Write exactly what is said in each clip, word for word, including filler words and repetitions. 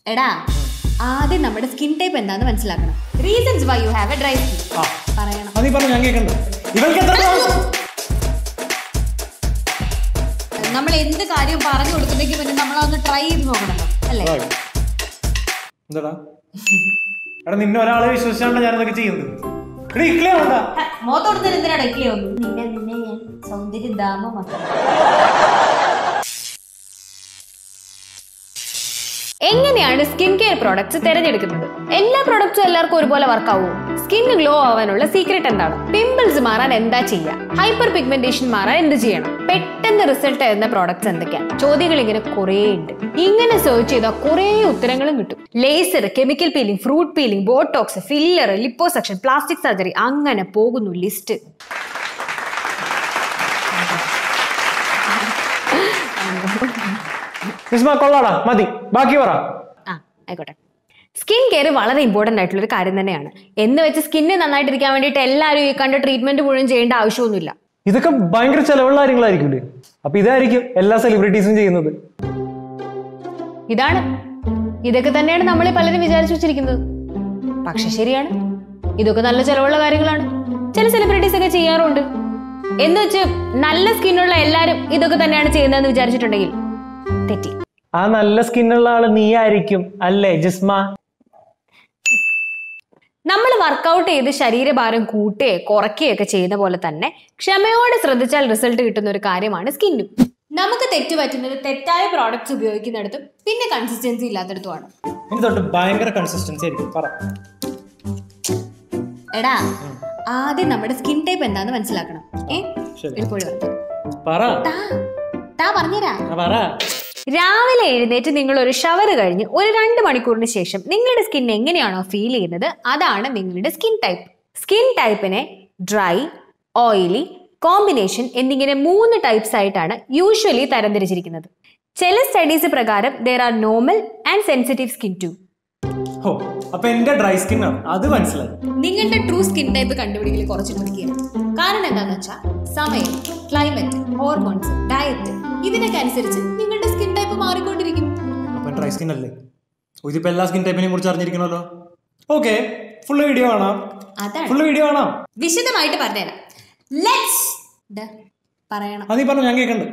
എടാ ആദ്യം നമ്മുടെ സ്കിൻ ടൈപ്പ് എന്താന്ന് മനസ്സിലാക്കണം. Reasons why you have a dry skin പറയണം. അത് പറഞ്ഞു ഞാൻ കേൾക്കണ്ട. ഇവൾക്ക് എത്ര നമ്മൾ എന്ത് കാര്യം പറഞ്ഞു കൊടുക്കുന്നെങ്കിൽ പിന്നെ നമ്മളൊന്ന് ട്രൈ ചെയ്ത് നോക്കണല്ലോ അല്ലേ? എന്താടാ എടാ നിന്നെ ഒരാളെ വിശ്വസിച്ചാണ് ഞാൻ ഇതൊക്കെ ചെയ്യുന്നത്. മോത്തോടുന്ന എന്തിനാണ് ഇക്ലേ ഒന്നും നിന്നെ നിന്നെ ഞാൻ സൗന്ദര്യം ദാമ മാത്രം. എങ്ങനെയാണ് സ്കിൻ കെയർ പ്രോഡക്ട്സ് തിരഞ്ഞെടുക്കുന്നത്? എല്ലാ പ്രോഡക്ട്സും എല്ലാവർക്കും ഒരുപോലെ വർക്ക് ആവുമോ? സ്കിന്ന് ഗ്ലോ ആവാനുള്ള സീക്രട്ട് എന്താണ്? പിമ്പിൾസ് മാറാൻ എന്താ ചെയ്യുക? ഹൈപ്പർ പിഗ്മെന്റേഷൻ മാറാൻ എന്ത് ചെയ്യണം? പെട്ടെന്ന് റിസൾട്ട് തരുന്ന പ്രോഡക്ട്സ് എന്തൊക്കെയാണ്? ചോദ്യങ്ങൾ ഇങ്ങനെ കുറേ ഉണ്ട്. ഇങ്ങനെ സെർച്ച് ചെയ്താൽ കുറേ ഉത്തരങ്ങളും കിട്ടും. Laser, chemical peeling, fruit peeling, botox, filler, liposuction, plastic surgery, അങ്ങനെ പോകുന്നു ലിസ്റ്റ്. മതി ബാക്കി പറ. ആ ആയിക്കോട്ടെ. സ്കിൻ കെയർ വളരെ ഇമ്പോർട്ടന്റ് ആയിട്ടുള്ള ഒരു കാര്യം തന്നെയാണ്. എന്ന് വെച്ച് സ്കിന്ന് നന്നായിട്ടിരിക്കാൻ വേണ്ടിയിട്ട് എല്ലാവരും ഈ കണ്ട ട്രീറ്റ്മെന്റ് മുഴുവൻ ചെയ്യേണ്ട ആവശ്യമൊന്നുമില്ല. ഇതൊക്കെ ഭയങ്കര ചെലവുള്ള കാര്യങ്ങളായിരിക്കും. അപ്പൊ ഇതായിരിക്കും എല്ലാ സെലിബ്രിറ്റീസും ചെയ്യുന്നത്. ഇതാണ് ഇതൊക്കെ തന്നെയാണ് നമ്മളെ പലരും വിചാരിച്ചു വെച്ചിരിക്കുന്നത്. പക്ഷെ ശരിയാണ്, ഇതൊക്കെ നല്ല ചെലവുള്ള കാര്യങ്ങളാണ്. ചില സെലിബ്രിറ്റീസ് ഒക്കെ ചെയ്യാറുണ്ട്. എന്ന് വെച്ച് നല്ല സ്കിന്നുള്ള എല്ലാരും ഇതൊക്കെ തന്നെയാണ് ചെയ്യുന്നതെന്ന് വിചാരിച്ചിട്ടുണ്ടെങ്കിൽ തെറ്റി. ആ നല്ല സ്കിന്നുള്ള ആള് നീ ആയിരിക്കും അല്ലേ ജിസ്മ? നമ്മൾ വർക്കൗട്ട് ചെയ്ത് ശരീരഭാരം കൂട്ടുകയോ കുറയ്ക്കുകയൊക്കെ ചെയ്യുന്ന പോലെ തന്നെ ക്ഷമയോടെ ശ്രദ്ധിച്ചാൽ റിസൾട്ട് കിട്ടുന്ന ഒരു കാര്യമാണ് സ്കിന്നും. നമുക്ക് തെറ്റ് പറ്റുന്നത് തെറ്റായ പ്രോഡക്ട്സ് ഉപയോഗിക്കുന്നിടത്തും പിന്നെ കൺസിസ്റ്റൻസി ഇല്ലാത്തടത്തുമാണ്. ഭയങ്കര കൺസിസ്റ്റൻസി ആയിരിക്കും. എടാ ആദ്യം നമ്മുടെ സ്കിൻ ടൈപ്പ് എന്താന്ന് മനസ്സിലാക്കണം. പറഞ്ഞുതരാ. രാവിലെ എഴുന്നേറ്റ് നിങ്ങൾ ഒരു ഷവർ കഴിഞ്ഞ് ഒരു രണ്ട് മണിക്കൂറിന് ശേഷം നിങ്ങളുടെ സ്കിൻ എങ്ങനെയാണോ ഫീൽ ചെയ്യുന്നത് അതാണ് നിങ്ങളുടെ സ്കിൻ ടൈപ്പ്. സ്കിൻ ടൈപ്പിനെ ഡ്രൈ, ഓയിലി, കോമ്പിനേഷൻ എന്നിങ്ങനെ മൂന്ന് ടൈപ്സ് ആയിട്ടാണ് യൂഷ്വലി തരംതിരിച്ചിരിക്കുന്നത്. ചില സ്റ്റഡീസ് പ്രകാരം there are normal and sensitive skin too. ഓ അപ്പൊ എന്റെ ഡ്രൈ സ്കിൻ ആണ്, അത് മനസ്സിലായി. നിങ്ങളുടെ ട്രൂ സ്കിൻ ടൈപ്പ് കണ്ടുപിടിക്കൽ കുറച്ച് ട്രിക്കിയാണ്. കാരണം എന്താണെന്ന് വെച്ചാൽ സമയം, ക്ലൈമറ്റ്, ഹോർമോൺസ്, ഡയറ്റ് ഇതിനൊക്കെ അനുസരിച്ച് നിങ്ങളുടെ സ്കിൻ ടൈപ്പ് മാറിക്കൊണ്ടിരിക്കും. അപ്പൊ ഡ്രൈ സ്കിൻ അല്ലേ? ഇതിപ്പോ എല്ലാ സ്കിൻ ടൈപ്പിനെ കുറിച്ച് അറിഞ്ഞിരിക്കണല്ലോ. ഓക്കെ, ഫുൾ വീഡിയോ കാണാം. അതാണ് ഫുൾ വീഡിയോ കാണാം. വിശദമായിട്ട് പറഞ്ഞുതരാം. ലെറ്റ്സ് പറയണം. അത് നീ പറഞ്ഞു ഞാൻ കേൾക്കണ്ട.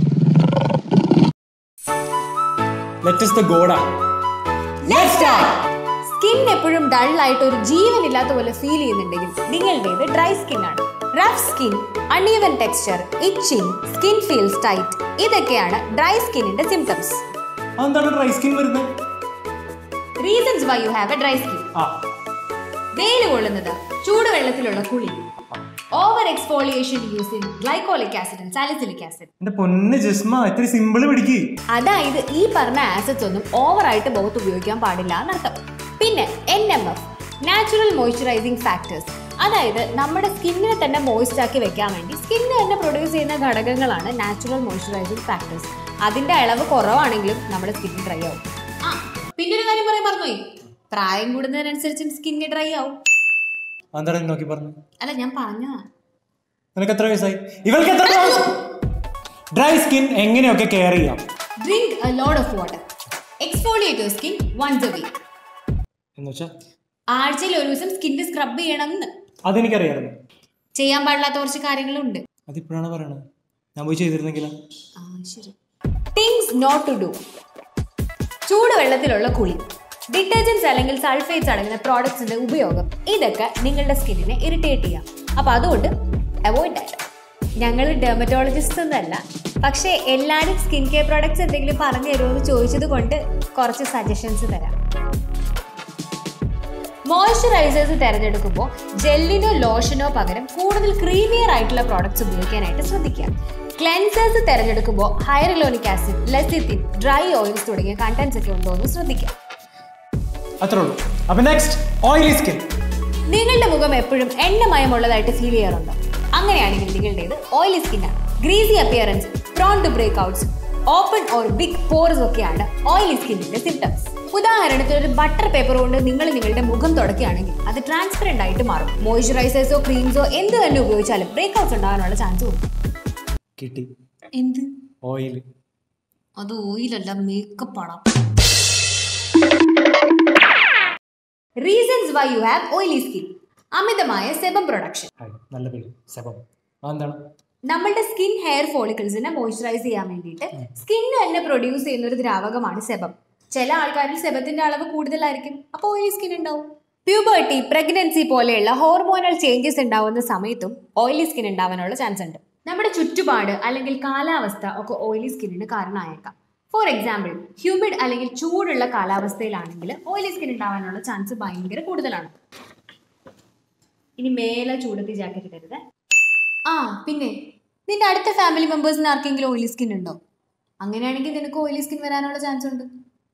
Let us the go down. Let's start. സ്കിൻ എപ്പോഴും ഡൾ ആയിട്ട് ഒരു ജീവൻ ഇല്ലാത്ത പോലെ ഫീൽ ചെയ്യുന്നുണ്ടെങ്കിൽ നിങ്ങളുടേത് ഡ്രൈ സ്കിൻ ആണ്. Rough skin, uneven texture, itching, skin feels tight ഇതൊക്കെയാണ് ഡ്രൈ സ്കിന്നിന്റെ സിംപ്റ്റംസ്. എന്താണ് ഡ്രൈ സ്കിൻ വരുന്നത്? Reasons why you have a dry skin. വെയിൽ കൊള്ളുന്നത്, ചൂടുവെള്ളത്തിലുള്ള കുളി, over exfoliation using glycolic acid and salicylic acid. എന്റെ പൊന്ന് ജിസ്മ ഇത്തിരി സിമ്പിൾ പിടിക്ക്. അതായത് ഈ പറഞ്ഞ ആസിഡ്സ് ഒന്നും ഓവറായിട്ട് മുഖത്ത് ഉപയോഗിക്കാൻ പാടില്ല എന്നർത്ഥം. പിന്നെ N M F, natural moisturising factors, അതായത് നമ്മുടെ സ്കിന്നിനെ തന്നെ മോയ്സ്റ്റ് ആക്കി വെക്കാൻ വേണ്ടി സ്കിന്ന് തന്നെ പ്രൊഡ്യൂസ് ചെയ്യുന്ന ഘടകങ്ങളാണ് നാച്ചുറൽ മോയ്സ്ചറൈസിങ് ഫാക്ടേഴ്സ്. അതിന്റെ അളവ് കുറവാണെങ്കിലും നമ്മുടെ സ്കിന്ന് ഡ്രൈ ആവും. ആ പിന്നെ ഒരു കാര്യം പറയാൻ മറന്നുപോയി, പ്രായം കൂടുന്നതിനനുസരിച്ചും സ്കിന്ന് ഡ്രൈ ആവും. നോക്കി പറഞ്ഞു. അല്ല ഞാൻ പറഞ്ഞ നിനക്ക് എത്ര വയസ്സായി? ഇവൾക്ക് എത്ര? ഡ്രൈ സ്കിൻ എങ്ങനെയൊക്കെ കെയർ ചെയ്യാം? Drink a lot of water. Exfoliate your skin once a week. എന്നുവെച്ചാ ആഴ്ചയിൽ ഒരു ദിവസം സ്കിന്ന് സ്ക്രബ് ചെയ്യണമെന്ന്. അതെനിക്കറിയായിരുന്നു. ചെയ്യാൻ പാടില്ലാത്ത കുറച്ച് കാര്യങ്ങളുണ്ട്. അതിപ്പോഴാണ് പറയണത്. ഞാൻ പോയി ചെയ്തിരുന്നെങ്കിലോ? ആ ശരി. Things not to do. ചൂടുവെള്ളത്തിലുള്ള കുളി, ഡിറ്റർജൻസ് അല്ലെങ്കിൽ സൾഫേറ്റ്സ് അടങ്ങുന്ന പ്രോഡക്ട്സിന്റെ ഉപയോഗം ഇതൊക്കെ നിങ്ങളുടെ സ്കിന്നിനെ ഇറിറ്റേറ്റ് ചെയ്യാം. അപ്പോൾ അതുകൊണ്ട് അവോയ്ഡ് ദാറ്റ്. ഞങ്ങൾ ഡെർമറ്റോളജിസ്റ്റ് ഒന്നുമല്ല, പക്ഷേ എല്ലാവരും സ്കിൻ കെയർ പ്രോഡക്ട്സ് എന്തെങ്കിലും പറഞ്ഞു തരുമോ എന്ന് ചോദിച്ചത് കൊണ്ട് കുറച്ച് സജഷൻസ് തരാം. മോയ്സ്ചറൈസേഴ്സ് തിരഞ്ഞെടുക്കുമ്പോൾ ജെല്ലിനോ ലോഷനോ പകരം കൂടുതൽ ക്രീമിയർ ആയിട്ടുള്ള പ്രോഡക്ട്സ് ഉപയോഗിക്കാനായിട്ട് ശ്രദ്ധിക്കുക. ക്ലെൻസേഴ്സ് തിരഞ്ഞെടുക്കുമ്പോൾ hyaluronic acid, lecithin, dry oils തുടങ്ങിയ കണ്ടന്റ്സ് ഒക്കെ ഉണ്ടോ എന്ന് ശ്രദ്ധിക്കുക. നിങ്ങളുടെ മുഖം എപ്പോഴും എണ്ണമയമുള്ളതായിട്ട് ഫീൽ ചെയ്യാറുണ്ടോ? അങ്ങനെയാണെങ്കിൽ നിങ്ങളുടേത് ഓയിലി സ്കിൻ ആണ്. Greasy appearance, prone to breakouts, open or big pores ഒക്കെയാണ് ഓയിലി സ്കിന്നിന്റെ സിംപ്റ്റംസ്. ഉദാഹരണത്തിന് ഒരു ബട്ടർ പേപ്പർ കൊണ്ട് നിങ്ങൾ നിങ്ങളുടെ മുഖം തുടക്കുകയാണെങ്കിൽ അത് ട്രാൻസ്പെറന്റ് ആയിട്ട് മാറും. മോയ്സ്ചറൈസേഴ്സോ ക്രീംസോ എന്ത് തന്നെ ഉപയോഗിച്ചാലും ബ്രേക്ക് ഔട്ട്സ് ഉണ്ടാകാനുള്ള ചാൻസ് ഉണ്ട്. കിട്ടി. എന്ത്? ഓയിൽ. അത് ഓയിലല്ല, മേക്കപ്പ് ആണ്. is why you have oily skin. അമിതമായ സെബം പ്രൊഡക്ഷൻ. നല്ല പേര് സെബം. അതെന്താണ്? നമ്മളുടെ സ്കിൻ ഹെയർ ഫോളിക്കിൾസിനെ മോയ്സ്ചറൈസ് ചെയ്യാൻ വേണ്ടിയിട്ട് സ്കിൻ തന്നെ പ്രൊഡ്യൂസ് ചെയ്യുന്ന ഒരു ദ്രാവകമാണ് സെബം. ചില ആൾക്കാരിൽ സെബത്തിന്റെ അളവ് കൂടുതലായിരിക്കും, അപ്പോൾ ഓയിലി സ്കിൻ ഉണ്ടാവും. പ്യൂബർട്ടി, പ്രഗ്നൻസി പോലെയുള്ള ഹോർമോണൽ ചേഞ്ചസ് ഉണ്ടാവുന്ന സമയത്തും ഓയിലി സ്കിൻ ഉണ്ടാവാനുള്ള ചാൻസ് ഉണ്ട്. നമ്മുടെ ചുറ്റുപാട് അല്ലെങ്കിൽ കാലാവസ്ഥ ഒക്കെ ഓയിലി സ്കിന്നിന് കാരണമായേക്കാം. ഫോർ എക്സാമ്പിൾ, ഹ്യൂമിഡ് അല്ലെങ്കിൽ ചൂടുള്ള കാലാവസ്ഥയിലാണെങ്കിൽ ഓയിലി സ്കിൻ ഉണ്ടാവാനുള്ള ചാൻസ് ഭയങ്കര കൂടുതലാണ്. ഇനി മേലെ ചൂടത്തി ജാക്കറ്റ് ഇടരുത്. ആ പിന്നെ നിന്റെ അടുത്ത ഫാമിലി മെമ്പേഴ്സിന് ആർക്കെങ്കിലും ഓയിലി സ്കിൻ ഉണ്ടോ? അങ്ങനെയാണെങ്കിൽ നിനക്ക് ഓയിലി സ്കിൻ വരാനുള്ള ചാൻസ് ഉണ്ട്.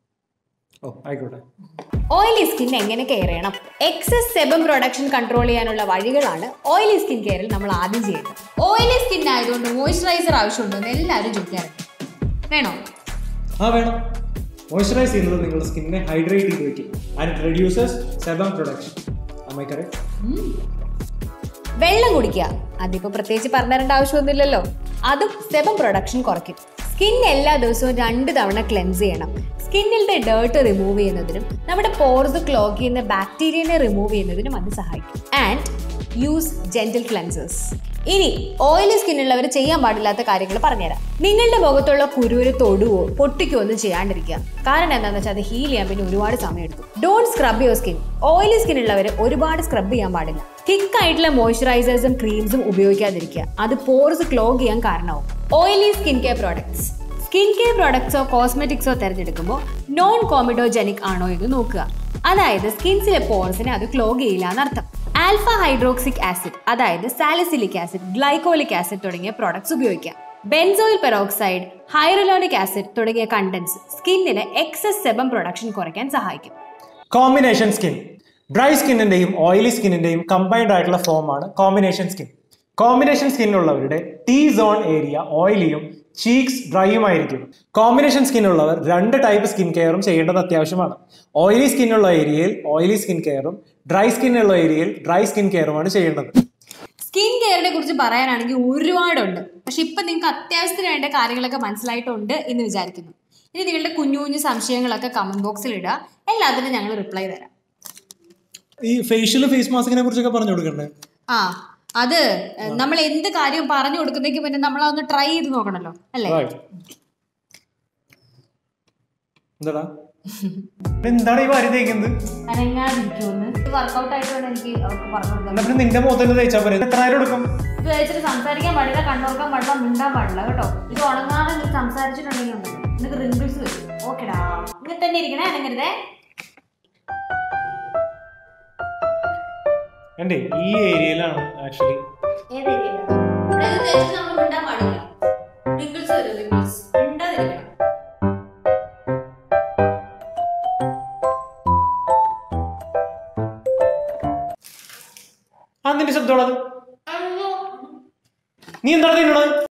ഓയിലി സ്കിൻ എങ്ങനെ കെയർ ചെയ്യണം? എക്സസ് സെബം പ്രൊഡക്ഷൻ കൺട്രോൾ ചെയ്യാനുള്ള വഴികളാണ് ഓയിലി സ്കിൻ കെയറിൽ നമ്മൾ ആദ്യം ചെയ്യേണ്ടത്. ഓയിലി സ്കിൻ ആയതുകൊണ്ട് മോയ്സ്ചറൈസർ ആവശ്യമുണ്ടോ എന്ന് എല്ലാവരും ചോദിക്കാറുണ്ട്. വേണോ? ആ വേണം. മോയ്സ്ചറൈസ് ചെയ്യുന്നത് നിങ്ങളുടെ സ്കിന്നിനെ ഹൈഡ്രേറ്റ് ചെയ്ത് വെക്കും. And it reduces sebum production. Am I correct? വെള്ളം കുടിക്കുക, അതിപ്പോൾ പ്രത്യേകിച്ച് പറഞ്ഞു തരേണ്ട ആവശ്യമൊന്നുമില്ലല്ലോ. അതും സെബം പ്രൊഡക്ഷൻ കുറയ്ക്കും. സ്കിൻ എല്ലാ ദിവസവും രണ്ട് തവണ ക്ലെൻസ് ചെയ്യണം. സ്കിന്നിന്റെ ഡേർട്ട് റിമൂവ് ചെയ്യുന്നതിനും നമ്മുടെ പോർസ് ക്ലോഗ് ചെയ്യുന്ന ബാക്ടീരിയനെ റിമൂവ് ചെയ്യുന്നതിനും അത് സഹായിക്കും. And use gentle cleansers. ഇനി ഓയിലി സ്കിന്നുള്ളവർ ചെയ്യാൻ പാടില്ലാത്ത കാര്യങ്ങൾ പറഞ്ഞുതരാം. നിങ്ങളുടെ മുഖത്തുള്ള കുരുവിന് തൊടുവോ പൊട്ടിക്കോ ഒന്നും ചെയ്യാണ്ടിരിക്കുക. കാരണം എന്താണെന്ന് വെച്ചാൽ അത് ഹീൽ ചെയ്യാൻ പിന്നെ ഒരുപാട് സമയം എടുക്കും. Don't scrub your skin. Oily skin ഉള്ളവർ ഒരുപാട് സ്ക്രബ് ചെയ്യാൻ പാടില്ല. തിക്ക് ആയിട്ടുള്ള മോയ്സ്ചറൈസേഴ്സും ക്രീംസും ഉപയോഗിക്കാതിരിക്കുക. അത് പോർസ് ക്ലോഗ് ചെയ്യാൻ കാരണമാവും. Oily skin care products. Skin care പ്രോഡക്ട്സോ കോസ്മെറ്റിക്സോ തിരഞ്ഞെടുക്കുമ്പോൾ നോൺ കോമിഡോജനിക് ആണോ എന്ന് നോക്കുക. അതായത് സ്കിൻസിലെ പോർസിനെ അത് ക്ലോഗ് ചെയ്യില്ല എന്നർത്ഥം. ആൽഫ ഹൈഡ്രോക്സിക് ആസിഡ്, അതായത് സാലിസിലിക് ആസിഡ്, ഗ്ലൈക്കോളിക് ആസിഡ് തുടങ്ങിയ പ്രോഡക്ട്സ് ഉപയോഗിക്കാം. ബെൻസോയിൽ പെറോക്സൈഡ്, ഹൈറലോണിക് ആസിഡ് തുടങ്ങിയ കണ്ടൻസ് സ്കിന്നിന് എക്സസ് സെബം പ്രൊഡക്ഷൻ കുറയ്ക്കാൻ സഹായിക്കും. Combination skin. ഡ്രൈ സ്കിന്നിന്റെയും ഓയിലി സ്കിന്നിന്റെയും കമ്പൈൻഡ് ആയിട്ടുള്ള ഫോമാണ് കോമ്പിനേഷൻ സ്കിൻ. കോമ്പിനേഷൻ സ്കിന്നുള്ളവരുടെ ടി സോൺ ഏരിയ ഓയിലിയും ചീക്സ് ഡ്രൈയുമായിരിക്കും. കോമ്പിനേഷൻ സ്കിൻ ഉള്ളവർ രണ്ട് ടൈപ്പ് സ്കിൻ കെയറും ചെയ്യേണ്ടത് അത്യാവശ്യമാണ്. ഓയിലി സ്കിന്നുള്ള ഏരിയയിൽ ഓയിലി സ്കിൻ കെയറും ഡ്രൈ സ്കിന്നുള്ള ഏരിയയിൽ ഡ്രൈ സ്കിൻ കെയറുമാണ് ചെയ്യേണ്ടത്. സ്കിൻ കെയറിനെ കുറിച്ച് പറയാനാണെങ്കിൽ ഒരുപാടുണ്ട്. പക്ഷെ ഇപ്പൊ നിങ്ങൾക്ക് അത്യാവശ്യത്തിന് വേണ്ട കാര്യങ്ങളൊക്കെ മനസ്സിലായിട്ടുണ്ട് എന്ന് വിചാരിക്കുന്നു. ഇനി നിങ്ങളുടെ കുഞ്ഞു കുഞ്ഞു സംശയങ്ങളൊക്കെ കമന്റ് ബോക്സിൽ ഇടുക. എല്ലാത്തിനും ഞങ്ങൾ റിപ്ലൈ തരാം. ഈ ഫേഷ്യൽ ഫേസ് മാസ്കിനെ കുറിച്ചൊക്കെ പറഞ്ഞു കൊടുക്കണ്ടേ? ആ, അത് നമ്മൾ എന്ത് കാര്യം പറഞ്ഞു കൊടുക്കുന്നേക്ക് പിന്നെ നമ്മൾ അതൊന്ന് ട്രൈ ചെയ്ത് നോക്കണല്ലോ, അല്ലേ? എന്താണ് ഈ വാരി തേക്കുന്നത്? വർക്കൗട്ട് ആയിട്ടാണ് എനിക്ക് പറഞ്ഞു. നിന്റെ മുഖത്ത് തേച്ചാൽ പോലെ എത്ര നേരം എടുക്കും? ഇത് തേച്ചിട്ട് സംസാരിക്കാൻ പാടില്ല, കണ്ണോർക്കാൻ പാടില്ല, മിണ്ടാൻ പാടില്ല കേട്ടോ. ഇത് ഉണങ്ങാതെ നീ സംസാരിച്ചിട്ടുണ്ടെങ്കിൽ നിനക്ക് റിങ്കിൾസ് വരും. ഓക്കെടാ, ഇങ്ങനെ തന്നെ ഇരിക്കണേ, അനങ്ങരുതേ. എന്റെ ഈ ഏരിയയിലാണ് ആക്ച്വലി. ഏത് ഏരിയയിലാണ്? ഇത് തേച്ചിട്ട് നമ്മൾ മിണ്ടാൻ പാടില്ല. റിങ്കിൾസ് വരും, റിങ്കിൾസ്. മിണ്ടാതിരിക്കണം. ആ നിന്റെ ശബ്ദമുള്ളത് നീ എന്താണ് തിന്നണത്?